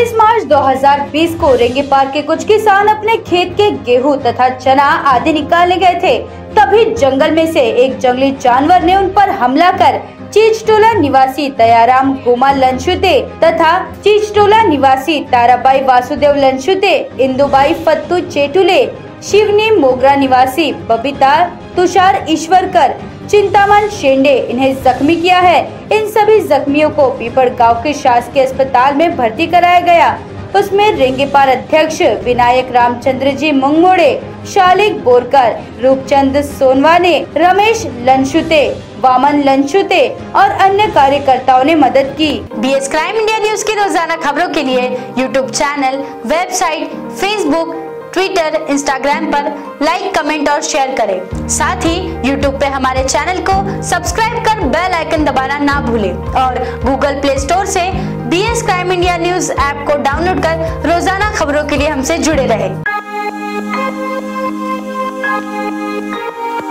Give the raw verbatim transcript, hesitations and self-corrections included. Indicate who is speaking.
Speaker 1: छब्बीस मार्च दो हज़ार बीस को रेंगेपार के कुछ किसान अपने खेत के गेहूं तथा चना आदि निकालने गए थे। तभी जंगल में से एक जंगली जानवर ने उन पर हमला कर चीचटोला निवासी दयाराम गोमा लंछुते तथा चीचटोला निवासी ताराबाई वासुदेव लंछुते, इंदुबाई फत्तू चेटुले, शिवनी मोगरा निवासी बबीता तुषार ईश्वरकर, चिंतामन शेंडे इन्हें जख्मी किया है। इन सभी जख्मियों को पीपड़ गांव के शासकीय अस्पताल में भर्ती कराया गया। उसमें रेंगेपार अध्यक्ष विनायक रामचंद्र जी मुंगमोड़े, शालिक बोरकर, रूपचंद सोनवाने, रमेश लंछुते, वामन लंछुते और अन्य कार्यकर्ताओं ने मदद की।
Speaker 2: बीएस क्राइम इंडिया न्यूज की रोजाना खबरों के लिए YouTube channel, website, Facebook, Twitter, Instagram पर लाइक, कमेंट और शेयर करें। साथ ही यूट्यूब पे हमारे चैनल को सब्सक्राइब कर बेल आइकन दबाना ना भूलें और गूगल प्ले स्टोर से BS crime India news app को डाउनलोड कर रोजाना खबरों के लिए हमसे जुड़े रहें।